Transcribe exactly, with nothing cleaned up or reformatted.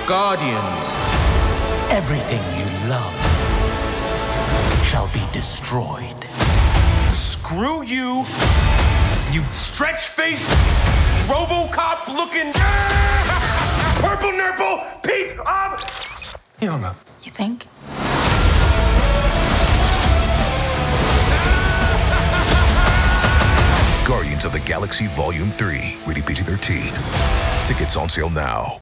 Guardians, everything you love shall be destroyed. Screw you, you stretch-faced, RoboCop-looking, purple nurple piece of... He hung up. You think? Guardians of the Galaxy Volume three, rated P G thirteen. Tickets on sale now.